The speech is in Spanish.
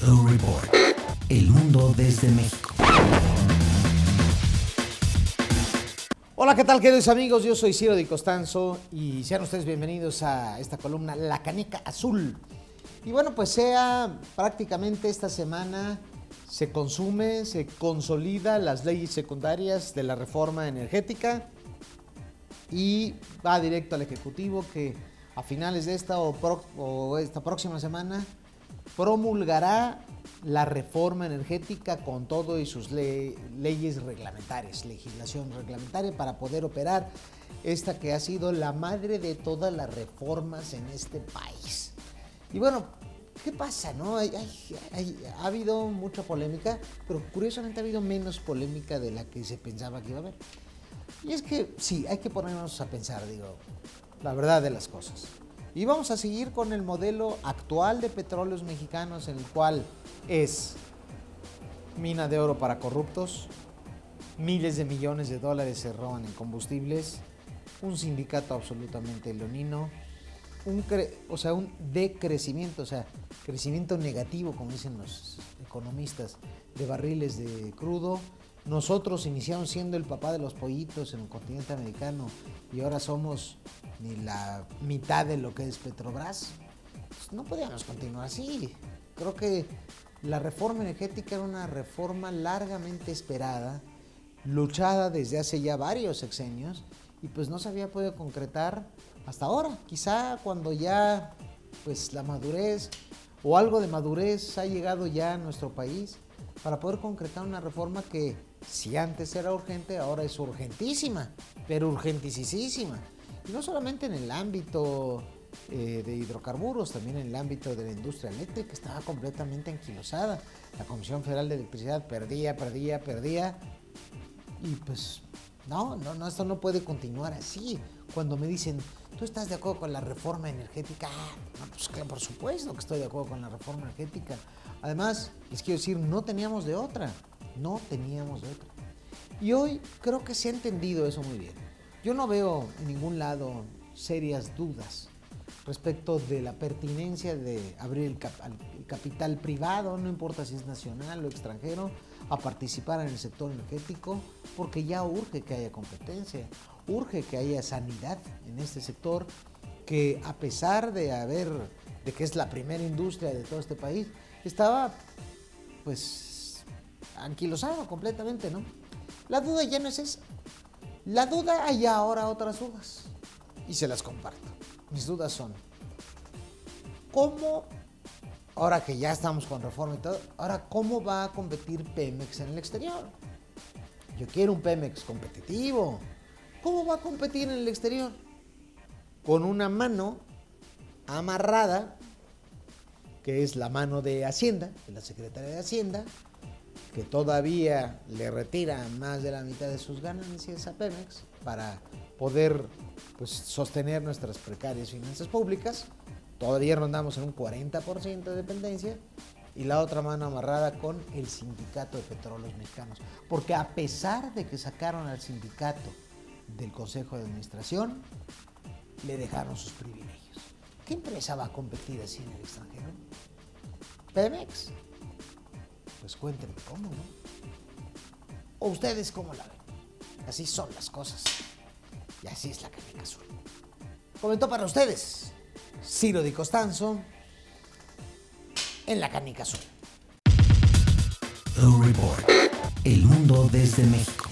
Report. El mundo desde México. Hola, ¿qué tal, queridos amigos? Yo soy Ciro Di Costanzo y sean ustedes bienvenidos a esta columna La Canica Azul. Y bueno, pues prácticamente esta semana se consolida las leyes secundarias de la reforma energética y va directo al Ejecutivo, que a finales de esta o esta próxima semana promulgará la reforma energética con todo y sus leyes reglamentarias, legislación reglamentaria para poder operar esta que ha sido la madre de todas las reformas en este país. Y bueno, ¿qué pasa, no? Ha habido mucha polémica, pero curiosamente ha habido menos polémica de la que se pensaba que iba a haber. Y es que sí, hay que ponernos a pensar, la verdad de las cosas. Y vamos a seguir con el modelo actual de Petróleos Mexicanos, en el cual es mina de oro para corruptos, miles de millones de dólares se roban en combustibles, un sindicato absolutamente leonino, un decrecimiento, crecimiento negativo, como dicen los economistas, de barriles de crudo. Nosotros iniciamos siendo el papá de los pollitos en el continente americano y ahora somos ni la mitad de lo que es Petrobras. Pues no podíamos continuar así. Creo que la reforma energética era una reforma largamente esperada, luchada desde hace ya varios sexenios y pues no se había podido concretar hasta ahora. Quizá cuando ya pues la madurez o algo de madurez ha llegado ya a nuestro país para poder concretar una reforma que, si antes era urgente, ahora es urgentísima, pero urgentísima. Y no solamente en el ámbito de hidrocarburos, también en el ámbito de la industria eléctrica, estaba completamente anquilosada. La Comisión Federal de Electricidad perdía. Y pues, no, esto no puede continuar así. Cuando me dicen, ¿tú estás de acuerdo con la reforma energética? No, pues claro, por supuesto que estoy de acuerdo con la reforma energética. Además, les quiero decir, no teníamos de otra. Y hoy creo que se ha entendido eso muy bien. Yo no veo en ningún lado serias dudas respecto de la pertinencia de abrir el capital privado, no importa si es nacional o extranjero, a participar en el sector energético, porque ya urge que haya competencia, urge que haya sanidad en este sector, que a pesar de que es la primera industria de todo este país, estaba pues anquilosado completamente, ¿no? La duda ya no es esa. La duda, hay ahora otras dudas y se las comparto. Mis dudas son, ¿cómo, ahora que ya estamos con reforma y todo, ahora cómo va a competir Pemex en el exterior? Yo quiero un Pemex competitivo. ¿Cómo va a competir en el exterior? Con una mano amarrada, que es la mano de Hacienda, de la Secretaría de Hacienda, que todavía le retira más de la mitad de sus ganancias a Pemex para poder pues, sostener nuestras precarias finanzas públicas. Todavía rondamos en un 40% de dependencia, y la otra mano amarrada con el Sindicato de Petróleos Mexicanos. Porque a pesar de que sacaron al sindicato del Consejo de Administración, le dejaron sus privilegios. ¿Qué empresa va a competir así en el extranjero? ¿Pemex? Pues cuéntenme cómo, ¿no? ¿O ustedes cómo la ven? Así son las cosas. Y así es la Canica Azul. Comentó para ustedes Ciro Di Costanzo en la Canica Azul. Report. El mundo desde México.